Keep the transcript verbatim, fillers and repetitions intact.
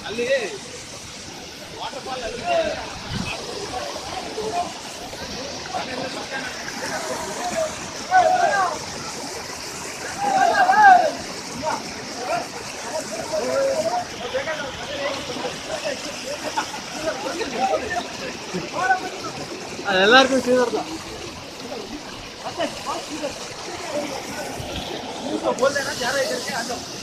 எல்லாருக்கும் சீவர் தான். बोल देना जा रहा है इधर के आ जाओ.